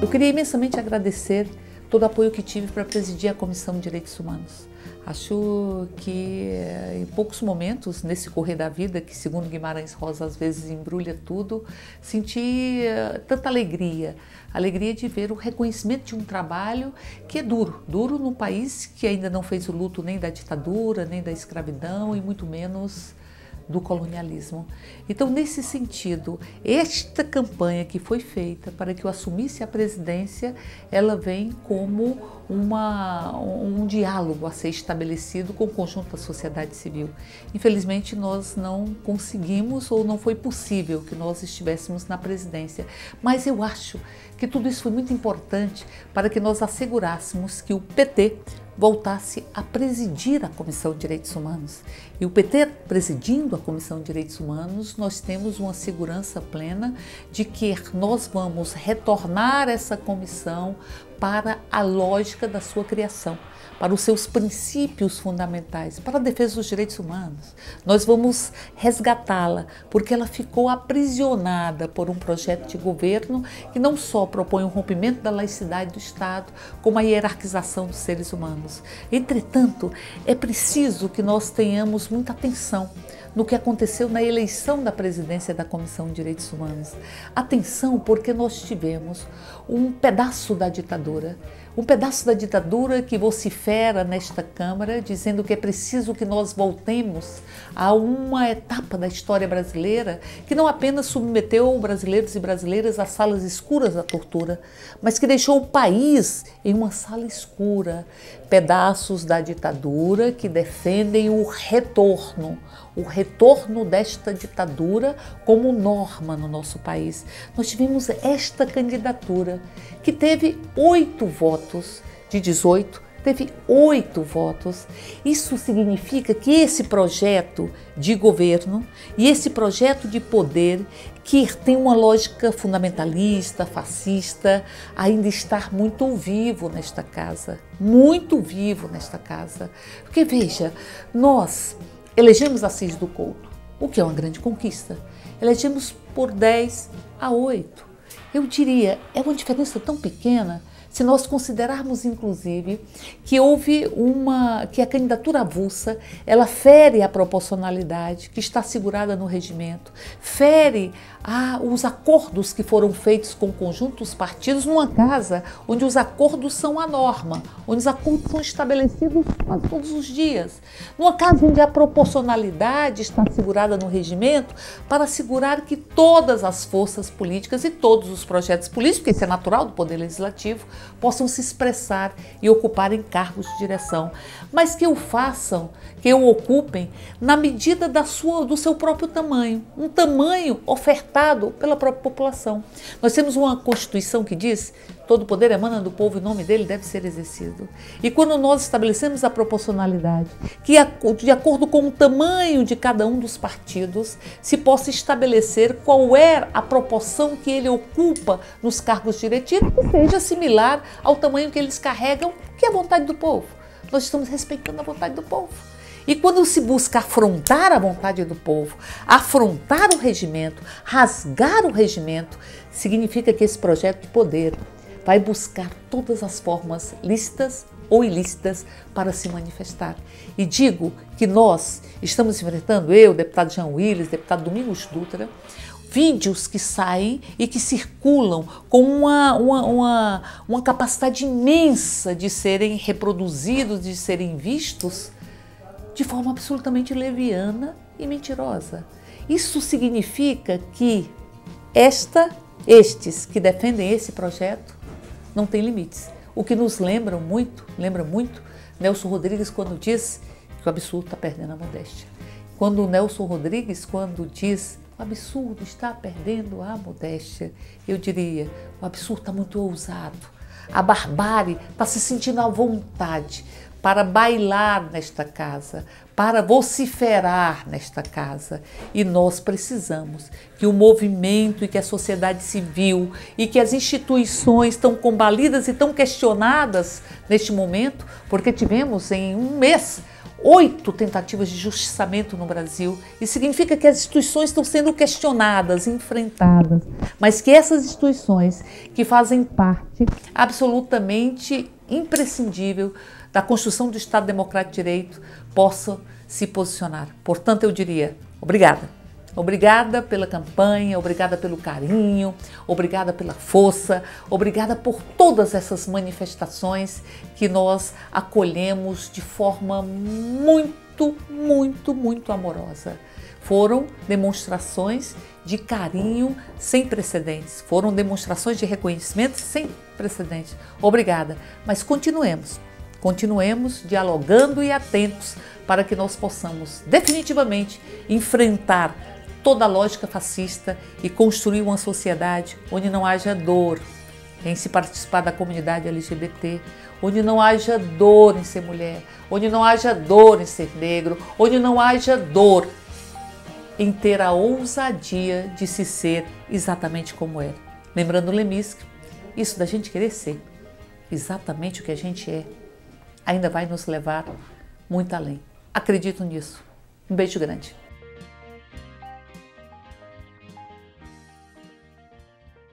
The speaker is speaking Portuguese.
Eu queria imensamente agradecer todo o apoio que tive para presidir a Comissão de Direitos Humanos. Acho que em poucos momentos, nesse correr da vida, que segundo Guimarães Rosa às vezes embrulha tudo, senti tanta alegria. Alegria de ver o reconhecimento de um trabalho que é duro. Duro num país que ainda não fez o luto nem da ditadura, nem da escravidão e muito menos do colonialismo. Então, nesse sentido, esta campanha que foi feita para que eu assumisse a presidência, ela vem como um diálogo a ser estabelecido com o conjunto da sociedade civil. Infelizmente, nós não conseguimos ou não foi possível que nós estivéssemos na presidência, mas eu acho que tudo isso foi muito importante para que nós assegurássemos que o PT voltasse a presidir a Comissão de Direitos Humanos. E o PT presidindo a Comissão de Direitos Humanos, nós temos uma segurança plena de que nós vamos retornar essa comissão para a lógica da sua criação, para os seus princípios fundamentais, para a defesa dos direitos humanos. Nós vamos resgatá-la, porque ela ficou aprisionada por um projeto de governo que não só propõe o rompimento da laicidade do Estado, como a hierarquização dos seres humanos. Entretanto, é preciso que nós tenhamos muita atenção no que aconteceu na eleição da presidência da Comissão de Direitos Humanos. Atenção, porque nós tivemos um pedaço da ditadura que vocifera nesta Câmara, dizendo que é preciso que nós voltemos a uma etapa da história brasileira que não apenas submeteu brasileiros e brasileiras a salas escuras da tortura, mas que deixou o país em uma sala escura. Pedaços da ditadura que defendem o retorno desta ditadura como norma no nosso país. Nós tivemos esta candidatura que teve 8 votos de 18, teve 8 votos. Isso significa que esse projeto de governo e esse projeto de poder, que tem uma lógica fundamentalista, fascista, ainda está muito vivo nesta casa. Muito vivo nesta casa. Porque veja, nós elegemos Assis do Couto, o que é uma grande conquista. Elegemos por 10-8. Eu diria, é uma diferença tão pequena se nós considerarmos, inclusive, que a candidatura avulsa, ela fere a proporcionalidade que está assegurada no regimento, fere os acordos que foram feitos com o conjunto dos partidos numa casa onde os acordos são a norma, onde os acordos são estabelecidos quase todos os dias, numa casa onde a proporcionalidade está assegurada no regimento para assegurar que todas as forças políticas e todos os projetos políticos, porque isso é natural do Poder Legislativo, possam se expressar e ocuparem cargos de direção, mas que o façam, que o ocupem na medida do seu próprio tamanho, um tamanho ofertado pela própria população. Nós temos uma Constituição que diz: todo poder emana do povo e o nome dele deve ser exercido. E quando nós estabelecemos a proporcionalidade, que de acordo com o tamanho de cada um dos partidos, se possa estabelecer qual é a proporção que ele ocupa nos cargos diretivos, que seja similar ao tamanho que eles carregam, que é a vontade do povo. Nós estamos respeitando a vontade do povo. E quando se busca afrontar a vontade do povo, afrontar o regimento, rasgar o regimento, significa que esse projeto de poder vai buscar todas as formas lícitas ou ilícitas para se manifestar. E digo que nós estamos enfrentando, eu, deputado Jean Willis, deputado Domingos Dutra, vídeos que saem e que circulam com uma capacidade imensa de serem reproduzidos, de serem vistos de forma absolutamente leviana e mentirosa. Isso significa que estes que defendem esse projeto não têm limites. O que nos lembra muito Nelson Rodrigues quando diz que o absurdo está perdendo a modéstia. Quando o Nelson Rodrigues, quando diz o absurdo está perdendo a modéstia, eu diria, o absurdo está muito ousado. A barbárie está se sentindo à vontade para bailar nesta casa, para vociferar nesta casa. E nós precisamos que o movimento e que a sociedade civil e que as instituições estão combalidas e tão questionadas neste momento, porque tivemos em um mês 8 tentativas de justiçamento no Brasil. Isso significa que as instituições estão sendo questionadas, enfrentadas, mas que essas instituições que fazem parte absolutamente imprescindível da construção do Estado Democrático de Direito possam se posicionar. Portanto, eu diria, obrigada. Obrigada pela campanha, obrigada pelo carinho, obrigada pela força, obrigada por todas essas manifestações que nós acolhemos de forma muito, muito, muito amorosa. Foram demonstrações de carinho sem precedentes, foram demonstrações de reconhecimento sem precedentes. Obrigada, mas continuemos dialogando e atentos para que nós possamos definitivamente enfrentar toda a lógica fascista e construir uma sociedade onde não haja dor em se participar da comunidade LGBT, onde não haja dor em ser mulher, onde não haja dor em ser negro, onde não haja dor em ter a ousadia de se ser exatamente como é. Lembrando Leminski, isso da gente querer ser exatamente o que a gente é, ainda vai nos levar muito além. Acredito nisso. Um beijo grande.